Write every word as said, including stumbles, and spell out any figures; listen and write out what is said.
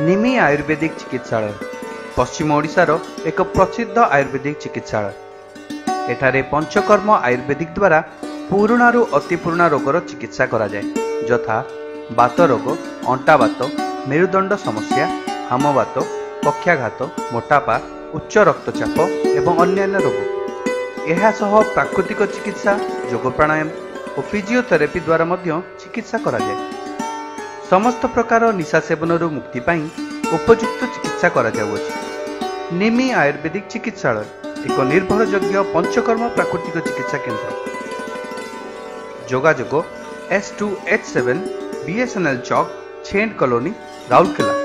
निमी आयुर्वेदिक चिकित्सालय पश्चिम ओडिशार एक प्रसिद्ध आयुर्वेदिक चिकित्सालय। एठारे पंचकर्म आयुर्वेदिक द्वारा पुराणारू अति पुराणा रोगर चिकित्सा करा जाए, यथा बात रोग, अंटा बात, मेरुदंड समस्या, हामबात, पक्षाघात, मोटापा, उच्च रक्तचाप एवं अन्यान्य रोग। यह सह प्राकृतिक चिकित्सा, योग प्राणायाम और फिजियोथेरेपी द्वारा मध्य चिकित्सा करा जाए। समस्त प्रकार निशा सेवन मुक्ति पाई उपयुक्त चिकित्सा करा जाउछि। निमी आयुर्वेदिक चिकित्सालय एक निर्भरयोग्य पंचकर्म प्राकृतिक चिकित्सा केंद्र। जोगाजोग S two H seven BSNL चौक, छेंड कॉलोनी, राउरकेला।